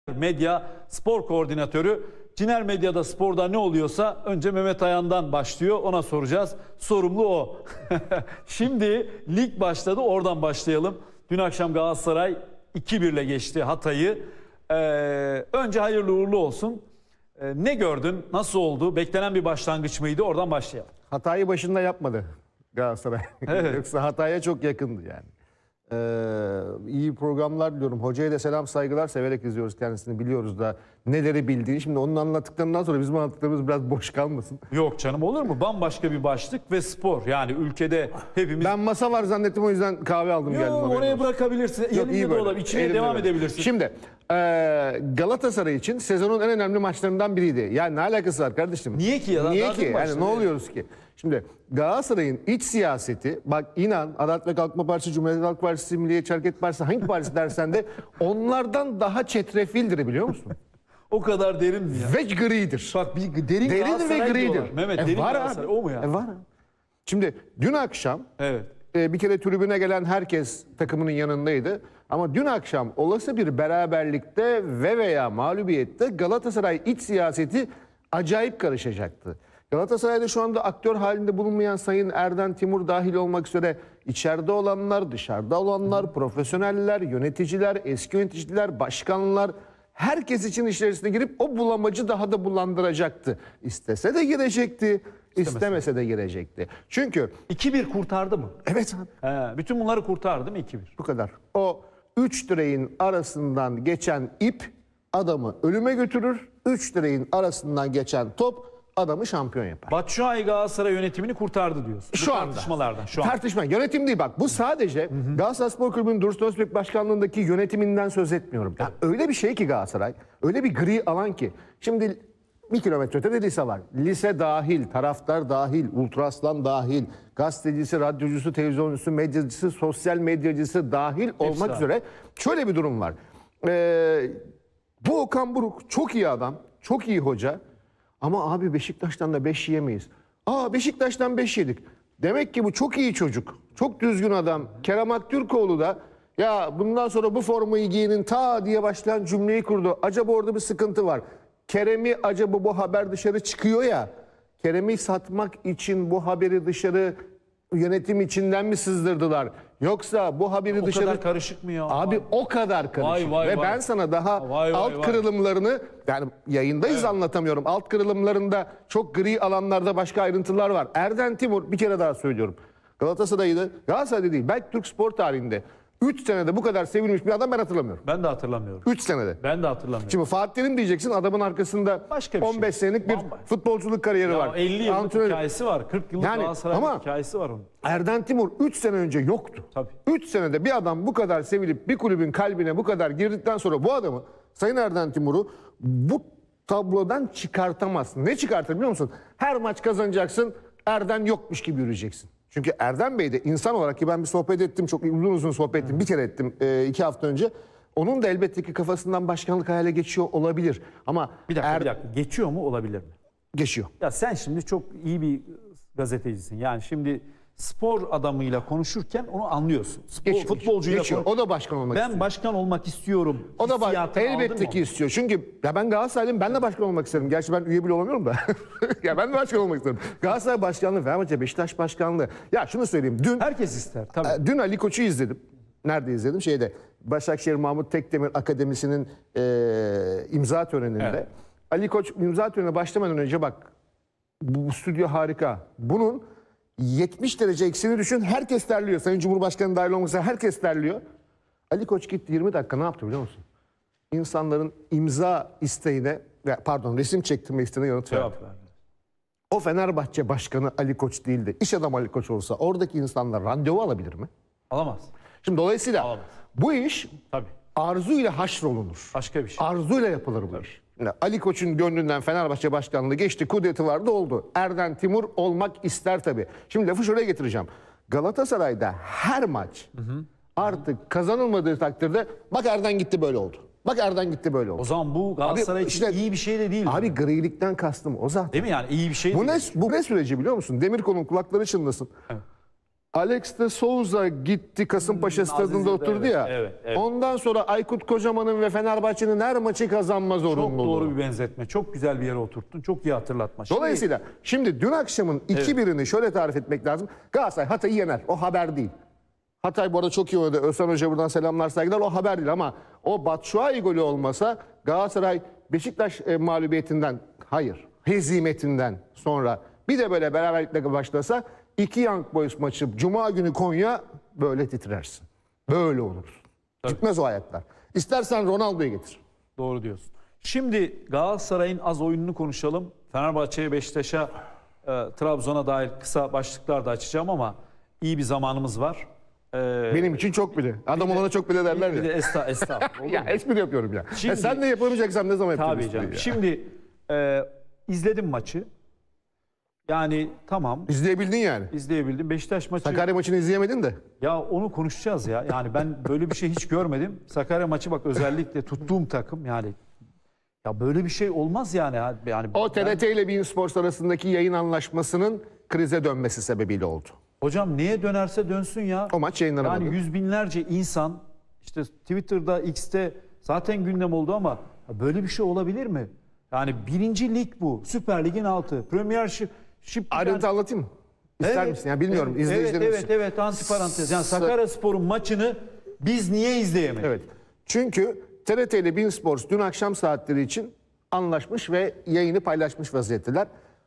Medya Spor Koordinatörü. Ciner Medya'da sporda ne oluyorsa önce Mehmet Ayan'dan başlıyor. Ona soracağız. Sorumlu o. Şimdi lig başladı. Oradan başlayalım. Dün akşam Galatasaray 2-1 ile geçti Hatay'ı. Önce hayırlı uğurlu olsun. Ne gördün? Nasıl oldu? Beklenen bir başlangıç mıydı? Oradan başlayalım. Hatayı başında yapmadı Galatasaray. Evet. Yoksa Hatay'a çok yakındı yani. İyi programlar diliyorum. Hocaya da selam saygılar, severek izliyoruz kendisini, biliyoruz da neleri bildiğini. Şimdi onun anlattıklarından sonra bizim anlattıklarımız biraz boş kalmasın. Yok canım, olur mu? Bambaşka bir başlık ve spor. Yani ülkede hepimiz... Ben masa var zannettim, o yüzden kahve aldım geldim. Yok, oraya bırakabilirsin. Elinde de olabilir. İçine devam edebilirsin. Şimdi Galatasaray için sezonun en önemli maçlarından biriydi. Yani ne alakası var kardeşim? Niye ki ya? Niye ki? Yani ne oluyoruz ki? Şimdi Galatasaray'ın iç siyaseti, bak inan Adalet ve Kalkınma Partisi, Cumhuriyet Halk Partisi, Milliyetçi Hareket Partisi, hangi partisi dersen de onlardan daha çetrefildir, biliyor musun? O kadar derin mi ya? Ve gridir. Bak bir derin Derindir ve Galatasaray gridir. diyorlar. Mehmet derin Var Galatasaray. abi. O mu ya? Var. Şimdi dün akşam Evet. bir kere tribüne gelen herkes takımının yanındaydı. Ama dün akşam olası bir beraberlikte veya mağlubiyette Galatasaray iç siyaseti acayip karışacaktı. Galatasaray'da şu anda aktör halinde bulunmayan Sayın Erden Timur dahil olmak üzere içeride olanlar, dışarıda olanlar, profesyoneller, yöneticiler, eski yöneticiler, başkanlar, herkes için içerisine girip o bulamacı daha da bulandıracaktı. İstese de girecekti, istemese de girecekti. Çünkü 2-1 kurtardı mı? evet abi. Bütün bunları kurtardı mı 2-1? Bu kadar. O 3 direğin arasından geçen ip adamı ölüme götürür. 3 direğin arasından geçen top adamı şampiyon yapar. Batshuayi Galatasaray yönetimini kurtardı diyorsun. Şu anda. Tartışmalardan şu an. Tartışma. Yönetim değil bak. Bu sadece Galatasaray Spor Kulübü'nün Dursun Özbek Başkanlığındaki yönetiminden söz etmiyorum. Ya öyle bir şey ki Galatasaray, öyle bir gri alan ki. Şimdi 1 kilometre ötede lise var. Lise dahil, taraftar dahil, ultraslan dahil, gazetecisi, radyocusu, televizyoncusu, medyacısı, sosyal medyacısı dahil olmak üzere şöyle bir durum var. Bu Okan Buruk çok iyi adam, çok iyi hoca. Ama abi Beşiktaş'tan da 5 yiyemeyiz. Beşiktaş'tan 5 yedik. Demek ki bu çok iyi çocuk, çok düzgün adam. Kerem Aktürkoğlu da ya bundan sonra bu formayı giyinin ta diye başlayan cümleyi kurdu. Acaba orada bir sıkıntı var. Kerem'i acaba bu haber dışarı çıkıyor ya. Kerem'i satmak için bu haberi dışarı yönetim içinden mi sızdırdılar? Yoksa bu haberi dışarı... O kadar karışık mı ya? Abi o kadar karışık. Vay. Ben sana daha alt kırılımlarını, yani yayındayız anlatamıyorum. Alt kırılımlarında çok gri alanlarda başka ayrıntılar var. Erden Timur, bir kere daha söylüyorum. Galatasaray'da değil, belki Türk spor tarihinde 3 senede bu kadar sevilmiş bir adam ben hatırlamıyorum. Ben de hatırlamıyorum. 3 senede. Ben de hatırlamıyorum. Şimdi Fatih Terim diyeceksin, adamın arkasında Başka bir 15 şey. senelik bir futbolculuk kariyeri var. 50 yıllık hikayesi var. 40 yıllık Galatasaray hikayesi var onun. Erden Timur 3 sene önce yoktu. Tabii. 3 senede bir adam bu kadar sevilip bir kulübün kalbine bu kadar girdikten sonra bu adamı, Sayın Erden Timur'u bu tablodan çıkartamazsın. Ne çıkartır biliyor musun? Her maç kazanacaksın, Erden yokmuş gibi yürüyeceksin. Çünkü Erdem Bey de insan olarak, ki ben bir sohbet ettim, çok uzun sohbet ettim, bir kere ettim 2 hafta önce. Onun da elbette ki kafasından başkanlık hayale geçiyor olabilir. Ama bir dakika. Geçiyor mu, olabilir mi? Geçiyor. Ya sen şimdi çok iyi bir gazetecisin. Yani şimdi spor adamıyla konuşurken onu anlıyorsun. Futbolcuyla geçiyor. O da başkan olmak istiyor. Ben başkan olmak istiyorum. O da elbette ki istiyor. Çünkü ya ben Galatasaraylıyım, ben de başkan olmak isterim. Gerçi ben üye bile olamıyorum da. Ya ben de başkan olmak isterim. Galatasaray başkanlığı, Fenerbahçe, Beşiktaş başkanlığı. Ya şunu söyleyeyim. Dün herkes ister tabii. Dün Ali Koç'u izledim. Nerede izledim? Başakşehir Mahmut Tekdemir Akademisi'nin imza töreninde. Evet. Ali Koç imza törenine başlamadan önce bak, bu stüdyo harika. Bunun 70 derece eksiğini düşün. Herkes terliyor. Sayın Cumhurbaşkanı dahil olmak üzere herkes terliyor. Ali Koç gitti 20 dakika ne yaptı biliyor musun? İnsanların imza isteğine, resim çektirme isteğine yanıt verdi. O Fenerbahçe Başkanı Ali Koç değildi. İş adamı Ali Koç olsa oradaki insanlar randevu alabilir mi? Alamaz. Şimdi dolayısıyla alamaz. Bu iş tabii arzuyla haşrolunur. Başka bir şey. Arzuyla yapılır bu iş. Yani Ali Koç'un gönlünden Fenerbahçe Başkanlığı geçti, kudreti vardı, oldu. Erden Timur olmak ister tabii. Şimdi lafı şuraya getireceğim. Galatasaray'da her maç artık kazanılmadığı takdirde bak Erden gitti böyle oldu. Bak Erden gitti böyle oldu. O zaman bu Galatasaray için iyi bir şey de değil. Abi grilikten kastım o zaten. Değil mi yani, iyi bir şey bu ne süreci biliyor musun? Demirkol'un kulakları çınlasın. Evet. Alex de Souza gitti Kasımpaşa stadında Aziz'de, oturdu evet, ya. evet. Ondan sonra Aykut Kocaman'ın ve Fenerbahçe'nin her maçı kazanma Çok zorunluluğu. doğru bir benzetme. Çok güzel bir yere oturttun. Çok iyi hatırlatma. Şimdi- Dolayısıyla şimdi dün akşamın 2-1'ini şöyle tarif etmek lazım. Galatasaray Hatay'ı yener. O haber değil. Hatay bu arada çok iyi oynadı. Özcan Hoca buradan selamlar saygılar. O haber değil ama o Batshuayi golü olmasa Galatasaray Beşiktaş mağlubiyetinden hayır hezimetinden sonra bir de böyle beraberlikle başlasa 2 Young Boys maçı Cuma günü Konya böyle titrersin. Böyle olur. Gitmez o ayaklar. İstersen Ronaldo'yu getir. Doğru diyorsun. Şimdi Galatasaray'ın az oyununu konuşalım. Fenerbahçe'ye, Beşiktaş'a, Trabzon'a dair kısa başlıklar da açacağım ama iyi bir zamanımız var. Benim için çok bile. Adam olana çok bile derler Bir ya. de estağfurullah. olur Ya mu? espri yapıyorum ya. Şimdi- Sen de yapamayacaksan ne zaman Tabii yapacaksın? canım. Ya? Şimdi izledim maçı. Yani tamam İzleyebildin yani. izleyebildim. Beşiktaş maçı. Sakarya maçını izleyemedin de. Ya onu konuşacağız ya. Yani ben böyle bir şey hiç görmedim. Sakarya maçı bak özellikle tuttuğum takım yani. Ya böyle bir şey olmaz yani. Yani O TRT ile Bein Sports arasındaki yayın anlaşmasının krize dönmesi sebebiyle oldu. Hocam niye dönerse dönsün ya. O maç yayınlanamadı. Yani yüz binlerce insan işte Twitter'da, X'te zaten gündem oldu ama ya böyle bir şey olabilir mi? Yani birinci lig bu. Süper Lig'in altı. Premiership. Ayrıntı anlatayım mı? İster misin? Yani bilmiyorum. İzleyicilerimiz için. Evet antiparantez. Yani Sakaryaspor'un maçını biz niye izleyemedik? Evet. Çünkü TRT ile Bein Sports dün akşam saatleri için anlaşmış ve yayını paylaşmış vaziyetteler.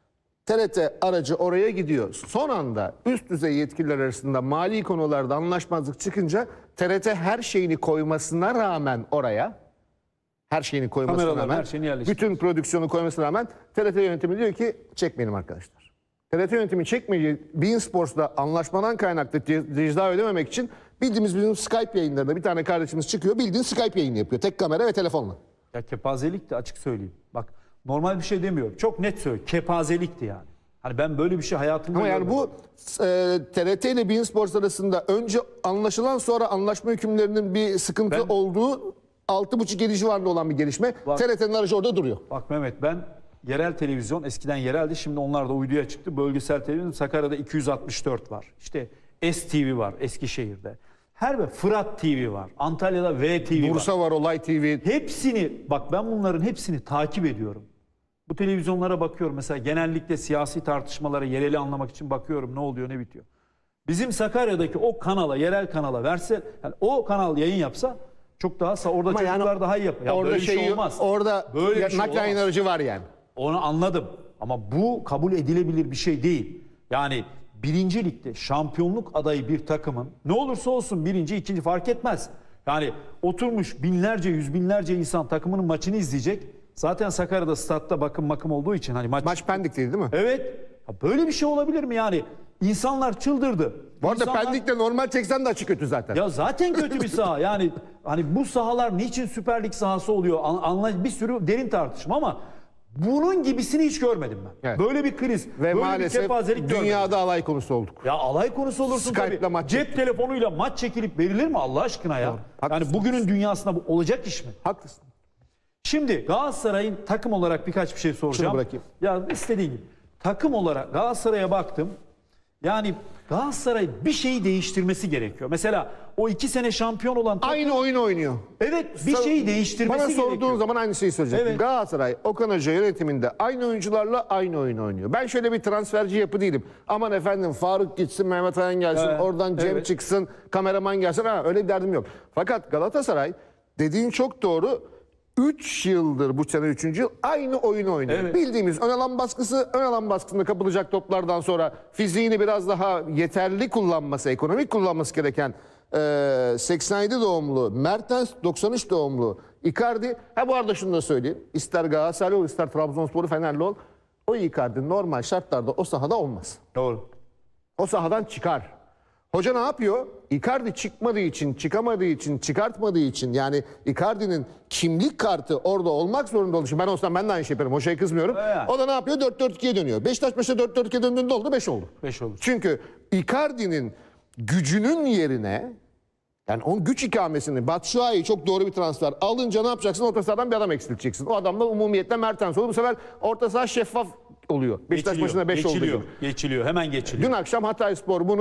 TRT aracı oraya gidiyor. Son anda üst düzey yetkililer arasında mali konularda anlaşmazlık çıkınca TRT her şeyini koymasına rağmen oraya her şeyini koymasına Kameralar, rağmen her şeyini yerleştirmiş. bütün prodüksiyonu koymasına rağmen TRT yönetimi diyor ki çekmeyelim arkadaşlar. TRT yönetimi çekmeyeceği Bein Sports'la anlaşmadan kaynaklı ceza ödememek için bildiğimiz bizim Skype yayınlarında bir tane kardeşimiz çıkıyor. Bildiğin Skype yayını yapıyor. Tek kamera ve telefonla. Ya kepazelik de açık söyleyeyim. Bak normal bir şey demiyorum. Çok net söylüyorum. Kepazelikti yani. Hani ben böyle bir şey hayatımda Ama yani görmedim. bu TRT ile Bein Sports arasında önce anlaşılan sonra anlaşma hükümlerinin bir sıkıntı olduğu 6,5-7 civarında olan bir gelişme. Bak- TRT'nin aracı orada duruyor. Bak Mehmet ben yerel televizyon eskiden yereldi şimdi onlar da uyduya çıktı. Bölgesel televizyon Sakarya'da 264 var. İşte STV var Eskişehir'de. Fırat TV var. Antalya'da VTV var. Bursa var, Olay TV. Hepsini bak ben bunların hepsini takip ediyorum. Bu televizyonlara bakıyorum mesela genellikle siyasi tartışmalara yereli anlamak için bakıyorum ne oluyor ne bitiyor. Bizim Sakarya'daki o kanala yerel kanala verse yani o kanal yayın yapsa çok daha orada Ama çocuklar yani daha iyi yapar. Ya orada böyle bir şey şeyi- olmaz. Orada Böyle bir şey naklen yayın olamaz. aracı var yani. Onu anladım. Ama bu kabul edilebilir bir şey değil. Yani birinci ligde şampiyonluk adayı bir takımın ne olursa olsun birinci, ikinci fark etmez. Yani oturmuş binlerce, yüz binlerce insan takımının maçını izleyecek. Zaten Sakarya'da statta bakım olduğu için hani Maç Pendik'teydi değil mi? Evet. Ya böyle bir şey olabilir mi yani? İnsanlar çıldırdı. Bu arada İnsanlar- Pendik'te normal çeksen de açı kötü zaten. ya zaten kötü bir saha. Yani hani bu sahalar niçin Süper Lig sahası oluyor? Bir sürü derin tartışma ama bunun gibisini hiç görmedim ben. Evet. Böyle bir kriz, Ve böyle bir maalesef kepazelik görmedim. dünyada alay konusu olduk. Ya alay konusu olursun Skype'la tabii. maç Cep telefonuyla maç çekilip verilir mi Allah aşkına ya? Haklısın. Yani bugünün dünyasında bu olacak iş mi? Haklısın. Şimdi Galatasaray'ın takım olarak birkaç bir şey soracağım. Şunu bırakayım. Ya istediğin gibi. Takım olarak Galatasaray'a baktım. Yani Galatasaray bir şeyi değiştirmesi gerekiyor. Mesela o 2 sene şampiyon olan takım, Aynı oyun oynuyor. evet bir şeyi değiştirmesi Bana gerekiyor. sorduğun zaman aynı şeyi söyleyecektim. Evet. Galatasaray Okan Hoca yönetiminde aynı oyuncularla aynı oyun oynuyor. Ben şöyle bir transferci yapı değilim. Aman efendim Faruk gitsin, Mehmet Ayan gelsin, Evet, oradan Cem evet. çıksın, kameraman gelsin. Ha, öyle bir derdim yok. Fakat Galatasaray dediğin çok doğru. 3 yıldır bu sene 3. yıl aynı oyunu oynuyor. Evet. Bildiğimiz ön alan baskısı, ön alan baskısında kapılacak toplardan sonra fiziğini biraz daha yeterli kullanması, ekonomik kullanması gereken 87 doğumlu Mertens, 93 doğumlu Icardi. Ha bu arada şunu da söyleyeyim. İster Galatasaraylı ol, ister Trabzonspor'u Fenerli ol. O Icardi normal şartlarda o sahada olmaz. Doğru. O sahadan çıkar. Hoca ne yapıyor? Icardi çıkmadığı için, çıkamadığı için, çıkartmadığı için yani Icardi'nin kimlik kartı orada olmak zorunda olduğu için ben olsam ben de aynı şey yaparım. Hocaya kızmıyorum. Evet. O da ne yapıyor? 4-4-2'ye dönüyor. Beşiktaş maçta 4-4-2'ye döndüğünde oldu? 5 oldu. 5 olur. Çünkü Icardi'nin gücünün yerine yani onun güç ikamesini Batshuayi çok doğru bir transfer alınca ne yapacaksın? Orta sahadan bir adam eksilteceksin. O adam da umumiyetle Mertens olur. Bu sefer orta saha şeffaf oluyor. Beşiktaş maçında 5 oldu. Geçiliyor. Hemen geçiliyor. Dün akşam Hatayspor bunu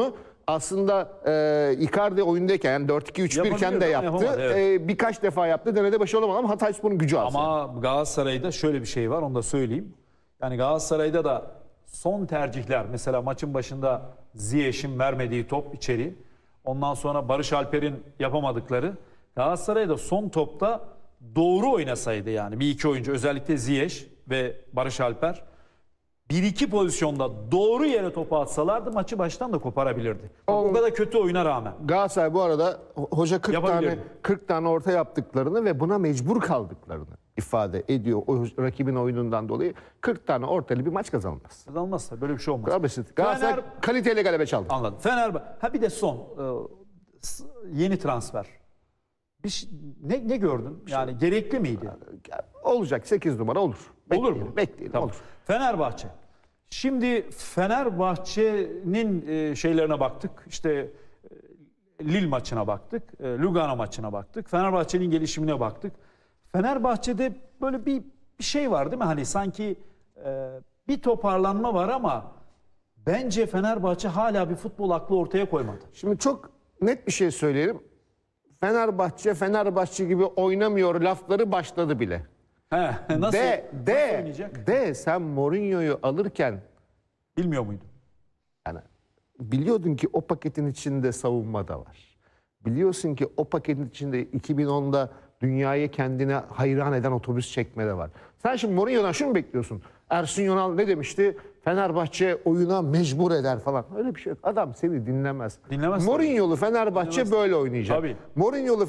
aslında Icardi oyundayken yani 4-2-3-1 iken de Yapabiliyordu ama yaptı. yapamadı, evet. Birkaç defa yaptı. Denede başarılı olamadı ama Hatayspor'un gücü az. Ama Galatasaray'da şöyle bir şey var, onu da söyleyeyim. Yani Galatasaray'da da son tercihler, mesela maçın başında Ziyech'in vermediği top içeri. Ondan sonra Barış Alper'in yapamadıkları. Galatasaray'da son topta doğru oynasaydı, yani bir iki oyuncu, özellikle Ziyech ve Barış Alper, bir iki pozisyonda doğru yere topu atsalardı maçı baştan da koparabilirdi. O kadar kötü oyuna rağmen. Galatasaray bu arada hoca 40 tane Yapabilirdi. 40 tane orta yaptıklarını ve buna mecbur kaldıklarını ifade ediyor. O rakibin oyunundan dolayı 40 tane ortayla bir maç kazanılmaz. Kazanmazsa böyle bir şey Bu olmaz. kadar basit. Galatasaray kaliteyle galebe çaldı. Anladım. Ha bir de son yeni transfer. Ne gördün? Yani gerekli miydi? Olacak 8 numara olur. Olur Bekleyelim, mu? Bekleyelim Tamam. olur. Fenerbahçe. Şimdi Fenerbahçe'nin şeylerine baktık. İşte Lille maçına baktık. Lugano maçına baktık. Fenerbahçe'nin gelişimine baktık. Fenerbahçe'de böyle bir şey var değil mi? Hani sanki bir toparlanma var ama bence Fenerbahçe hala bir futbol aklı ortaya koymadı. Şimdi çok net bir şey söyleyelim. Fenerbahçe gibi oynamıyor lafları başladı bile. He, nasıl oynayacak? Sen Mourinho'yu alırken Bilmiyor muydun? yani biliyordun ki o paketin içinde savunma da var. Biliyorsun ki o paketin içinde 2010'da dünyayı kendine hayran eden otobüs çekme de var. Sen şimdi Mourinho'dan şunu mu bekliyorsun? Ersun Yanal ne demişti? Fenerbahçe oyuna mecbur eder falan. Öyle bir şey yok. Adam seni dinlemez. Dinlemez Mourinho'lu Fenerbahçe böyle oynayacak. Tabii. Mourinho'lu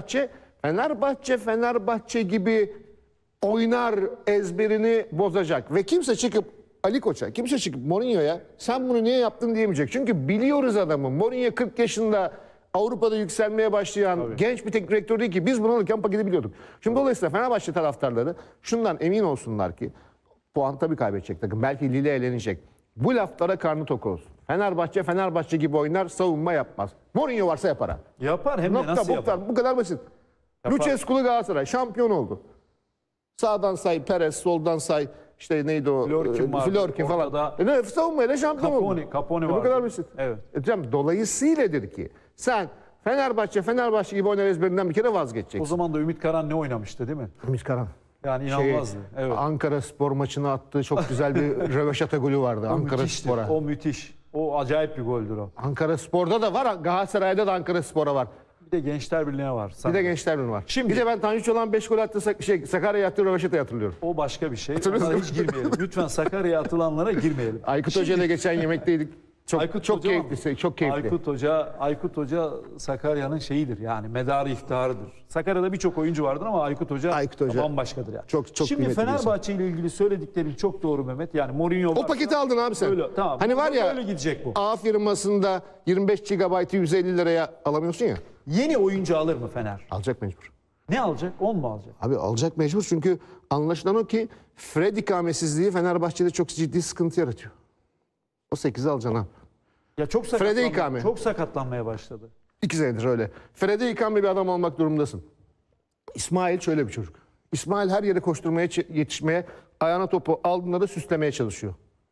Fenerbahçe gibi oynar ezberini bozacak. Ve kimse çıkıp Ali Koç'a, kimse çıkıp Mourinho'ya sen bunu niye yaptın diyemeyecek. Çünkü biliyoruz adamı. Mourinho 40 yaşında Avrupa'da yükselmeye başlayan genç bir teknik direktör değil ki. Biz bunu alırken paketi biliyorduk. Şimdi dolayısıyla Fenerbahçe taraftarları şundan emin olsunlar ki puan tabii kaybedecek takım. Belki Lille elenecek. Bu laflara karnı tok olsun. Fenerbahçe gibi oynar, savunma yapmaz. Mourinho varsa yapar ha. Yapar, hem de nasıl yapar? Bu kadar basit. Lucescu'lu Galatasaray şampiyon oldu. Sağdan say Perez, soldan say işte neydi o? Florkin falan. Ortada Savunmayla şampiyon oldu. Capone Bu vardı. kadar basit. Evet. Dolayısıyladır ki sen Fenerbahçe gibi oynar ezberinden bir kere O vazgeçeceksin. zaman da Ümit Karan ne oynamıştı değil mi? Ümit Karan. Yani inanılmazdı. Evet. Ankara Spor maçına attığı çok güzel bir röveşata golü vardı Ankara Müthişti. Spor'a. O müthiş. O acayip bir goldür o. Ankara Spor'da da var, Galatasaray'da da Ankara Spor'a var. Bir de Gençler Birliği'ne var. Bir de Gençler Birliği var. Şimdi- Bir de ben Tanju Çolak'ın 5 gol attığı Sakarya'ya attığı röveşatayı hatırlıyorum. O başka bir şey. Hatırlıyorsun Onlara değil hiç girmeyelim. Lütfen Sakarya'ya atılanlara girmeyelim. Aykut Hoca ile geçen yemekteydik. Çok Hoca mı? keyifli, çok keyifli. Aykut Hoca Sakarya'nın şeyidir yani, medarı iftiharıdır. Sakarya'da birçok oyuncu vardır ama Aykut Hoca bambaşkadır yani. çok Şimdi kıymetli bir Fenerbahçe ile ilgili söylediklerin çok doğru Mehmet. Yani Mourinho O varsa paketi aldın abi sen. öyle, tamam. Hani var ya Böyle gidecek bu. A firmasında 25 GB'ı 150 liraya alamıyorsun ya. Yeni oyuncu alır mı Fener? Alacak mecbur. Ne alacak? 10 mu alacak? Abi alacak mecbur çünkü anlaşılan o ki Fred ikamesizliği Fenerbahçe'de çok ciddi sıkıntı yaratıyor. O 8'i alacaksın ha. Ya çok sakatlanmaya başladı. 2 senedir öyle. Fred'e ikameli bir adam olmak durumundasın. İsmail şöyle bir çocuk. İsmail her yere koşturmaya, yetişmeye, ayağına topu aldığında da süslemeye çalışıyor.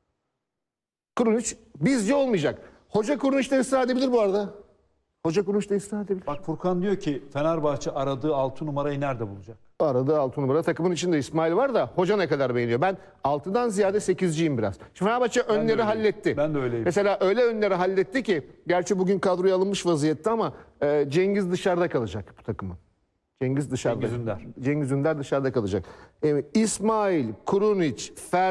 Kurunic bizce olmayacak. Hoca Kurunic ısrar edebilir bu arada. Hoca Kurunic ısrar edebilir. Bak Furkan diyor ki Fenerbahçe aradığı 6 numarayı nerede bulacak? Aradığı 6 numara takımın içinde İsmail var da hoca ne kadar beğeniyor. Ben 6'dan ziyade 8'ciyim biraz. Şimdi Fenerbahçe önleri öyleyim. halletti. Ben de öyleyim. Mesela öyle önleri halletti ki gerçi bugün kadroya alınmış vaziyette ama Cengiz dışarıda kalacak bu takımın. Cengiz dışarıda. Cengiz Ünder dışarıda kalacak. İsmail, Kurunic,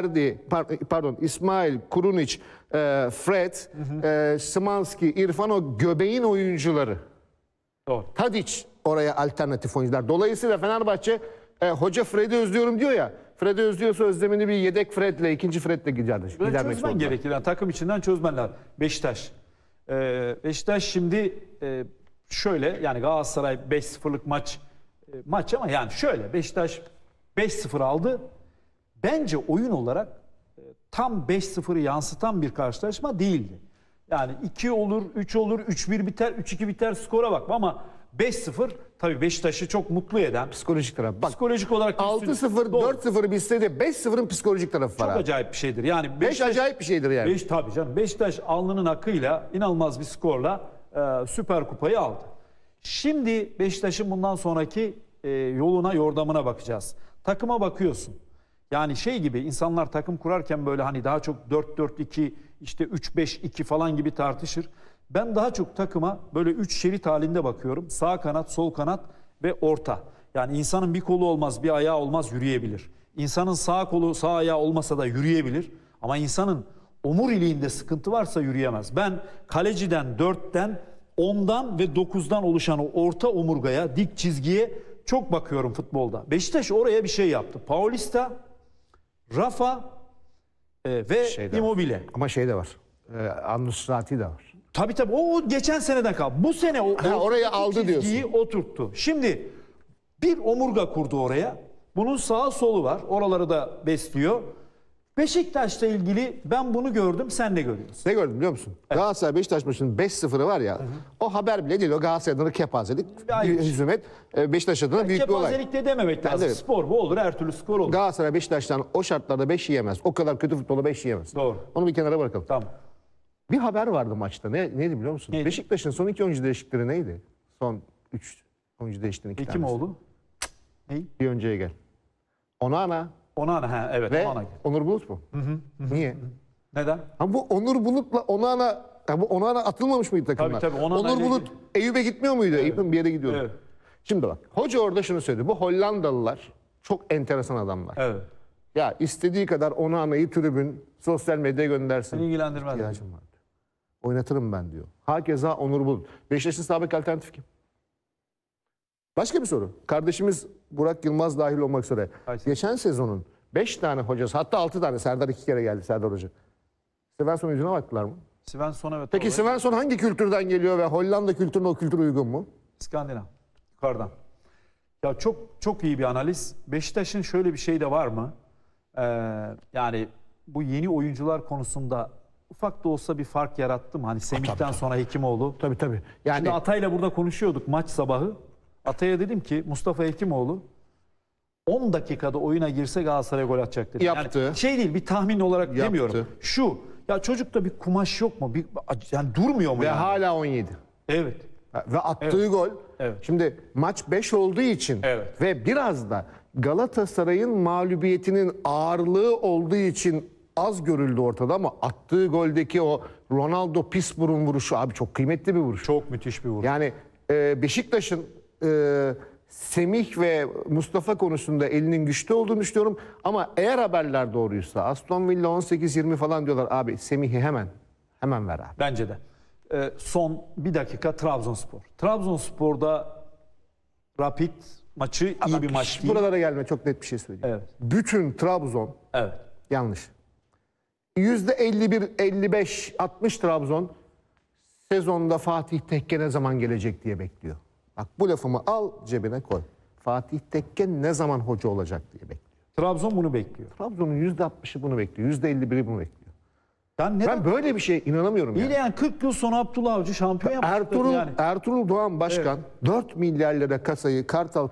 İsmail, Kurunic, Fred, Szymanski, İrfan o göbeğin oyuncuları. Doğru. Tadic oraya alternatif oyuncular. Dolayısıyla Fenerbahçe hoca Fred'i özlüyorum diyor ya. Fred'i özlüyorsa özlemini bir yedek Fred'le, ikinci Fred'le gidermek Çözmen zorunda. gerekir. Yani takım içinden çözmen lazım. Beşiktaş. Beşiktaş şimdi şöyle, yani Galatasaray 5-0'lık maç ama yani şöyle, Beşiktaş 5-0 aldı. Bence oyun olarak tam 5-0'ı yansıtan bir karşılaşma değildi. Yani 2 olur, 3 olur, 3-1 biter, 3-2 biter, skora bakma ama 5-0 tabii Beşiktaş'ı çok mutlu eden, Psikolojik taraf. Bak psikolojik olarak 6-0, Doğru. 4-0 bitse de 5-0'ın psikolojik tarafı var Çok abi. acayip bir şeydir. Yani 5 acayip bir şeydir yani. Tabii canım. Beşiktaş alnının akıyla inanılmaz bir skorla Süper Kupayı aldı. Şimdi Beşiktaş'ın bundan sonraki yoluna, yordamına bakacağız. Takıma bakıyorsun. Yani şey gibi insanlar takım kurarken böyle hani daha çok 4-4-2 işte 3-5-2 falan gibi tartışır. Ben daha çok takıma böyle 3 şerit halinde bakıyorum. Sağ kanat, sol kanat ve orta. Yani insanın bir kolu olmaz, bir ayağı olmaz, yürüyebilir. İnsanın sağ kolu, sağ ayağı olmasa da yürüyebilir. Ama insanın omuriliğinde sıkıntı varsa yürüyemez. Ben kaleciden, 4'ten, 10'dan ve 9'dan oluşan o orta omurgaya, dik çizgiye çok bakıyorum futbolda. Beşiktaş oraya bir şey yaptı. Paulista, Rafa ve Immobile. Ama şey de var. An-Nusrati de var. Tabii o geçen seneden kaldı. Bu sene orayı aldı çizgiyi oturttu. Şimdi bir omurga kurdu oraya. Bunun sağı solu var. Oraları da besliyor. Beşiktaş'la ilgili ben bunu gördüm, sen de görüyorsun. Ne gördün biliyor musun? Evet. Galatasaray Beşiktaş maçının 5-0'ı var ya. O haber bile değil. O Galatasaray adına kepazelik, bir hüzumet. Beşiktaş adına büyük bir olay. Kepazelik de dememek lazım. derim. Spor bu olur, her türlü skor olur. Galatasaray Beşiktaş'tan o şartlarda 5 yiyemez. O kadar kötü futbola 5 yiyemez. Doğru. Onu bir kenara bırakalım. Tamam. Bir haber vardı maçta. Neydi biliyor musun? Neydi? Beşiktaş'ın son 2 oyuncu değişiklikleri neydi? Son 3 oyuncu değişikliğinin 2 tanesi. Hekimoğlu. Neyi? Bir önceye gel. Onana Onana, evet. ve Onana. Onur Bulut mu? Niye? Neden? Ha bu Onur Bulut'la Onana, bu Onana atılmamış mıydı takımdan? Tabii, Onana Onur ile Bulut ilgili. Eyüp'e gitmiyor muydu? Eyüp'ün bir yere gidiyordu. Evet. Şimdi bak, hoca orada şunu söyledi. Bu Hollandalılar çok enteresan adamlar. Evet. Ya istediği kadar Onana'yı tribün sosyal medyaya göndersin. Seni ilgilendirmez. İhtiyacım var diyor. Oynatırım ben diyor. Hakeza Onur Bulut. Beşiktaş'ın sabit alternatif kim? Başka bir soru. Kardeşimiz Burak Yılmaz dahil olmak üzere. Geçen sezonun 5 tane hocası, hatta 6 tane, Serdar 2 kere geldi, Serdar Hoca. Svensson yüzüne baktılar mı? Svensson, evet. Peki doğru. Svensson hangi kültürden geliyor ve Hollanda kültürüne o kültür uygun mu? İskandinav. Yukarıdan. Ya çok iyi bir analiz. Beşiktaş'ın şöyle bir şey de var mı? Yani bu yeni oyuncular konusunda ufak da olsa bir fark yarattı mı? Hani Semih'ten sonra Hekimoğlu. Tabii. Yani Şimdi Atay'la burada konuşuyorduk maç sabahı. Atay'a dedim ki Mustafa Hekimoğlu 10 dakikada oyuna girse Galatasaray'a gol atacak dedim. Yaptı. Yani şey değil, bir tahmin olarak Yaptı. demiyorum. Şu, ya çocukta bir kumaş yok mu? Yani durmuyor mu ve yani? hala 17. Evet. Ve attığı gol. Evet. Şimdi maç 5 olduğu için Evet. ve biraz da Galatasaray'ın mağlubiyetinin ağırlığı olduğu için az görüldü ortada, ama attığı goldeki o Ronaldo pis burun vuruşu abi çok kıymetli bir vuruş. Çok müthiş bir vuruş. Yani Beşiktaş'ın Semih ve Mustafa konusunda elinin güçlü olduğunu düşünüyorum. Ama eğer haberler doğruysa, Aston Villa 18-20 falan diyorlar, abi Semih'i hemen ver abi. Bence de. Son bir dakika Trabzonspor. Trabzonspor'da Rapid maçı iyi bir maç değil. Buralara gelme, çok net bir şey söyleyeyim. Evet. Bütün Trabzon Evet. yanlış. %51, 55, 60 Trabzon sezonda Fatih Tekke ne zaman gelecek diye bekliyor. Bak bu lafımı al cebine koy. Fatih Tekke ne zaman hoca olacak diye bekliyor. Trabzon bunu bekliyor. Trabzon'un %60'ı bunu bekliyor. %51'i bunu bekliyor. Ben neden? Ben böyle bir şeye inanamıyorum İyi yani. de yani 40 yıl sonra Abdullah Avcı şampiyon yapmıştır yani. Ertuğrul Doğan Başkan 4 milyar lira kasayı Kartal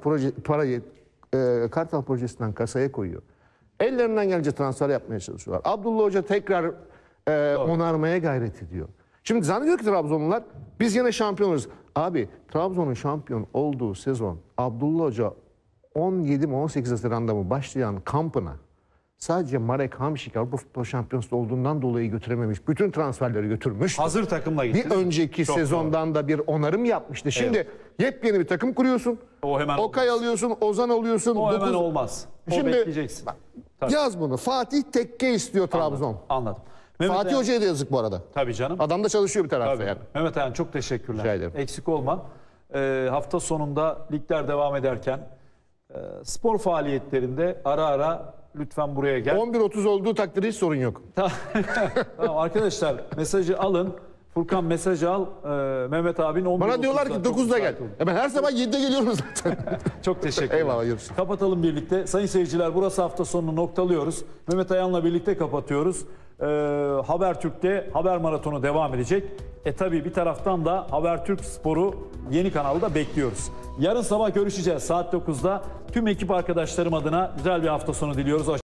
projesinden kasaya koyuyor. Ellerinden gelince transfer yapmaya çalışıyorlar. Abdullah Hoca tekrar onarmaya gayret ediyor. Şimdi zannediyor ki Trabzonlular biz yine şampiyon oluruz. Abi Trabzon'un şampiyon olduğu sezon Abdullah Hoca 17 mi 18 Haziran'da mı başlayan kampına sadece Marek Hamšík Avrupa Futbol Şampiyonası olduğundan dolayı götürememiş. Bütün transferleri götürmüş. Hazır takımla gitti. Bir önceki Çok sezondan da bir onarım yapmıştı. Şimdi yepyeni bir takım kuruyorsun. O hemen Okay alıyorsun, Ozan alıyorsun. O hemen 9 olmaz. O Şimdi bekleyeceksin. Tabii. yaz bunu. Fatih Tekke istiyor Trabzon. Anladım. Mehmet Fatih Ayan- Hoca'ya da yazık bu arada. Tabii canım. Adam da çalışıyor bir tarafta Tabii. yani. Mehmet Ayan çok teşekkürler. Rica ederim. Eksik olma. Hafta sonunda ligler devam ederken spor faaliyetlerinde ara ara lütfen buraya gel. 11.30 olduğu takdirde hiç sorun yok. Tamam arkadaşlar mesajı alın. Furkan mesajı al. Mehmet abinin 11.30'da. Bana diyorlar ki çok 9'da gel. müsait oldu. Ben her sabah 7'de geliyorum zaten. Çok teşekkürler. Eyvallah, görüşürüz. Kapatalım birlikte. Sayın seyirciler burası hafta sonunu noktalıyoruz. Mehmet Ayan'la birlikte kapatıyoruz. Habertürk'te haber maratonu devam edecek. Tabii bir taraftan da Habertürk Spor'u yeni kanalda bekliyoruz. Yarın sabah görüşeceğiz saat 9'da. Tüm ekip arkadaşlarım adına güzel bir hafta sonu diliyoruz.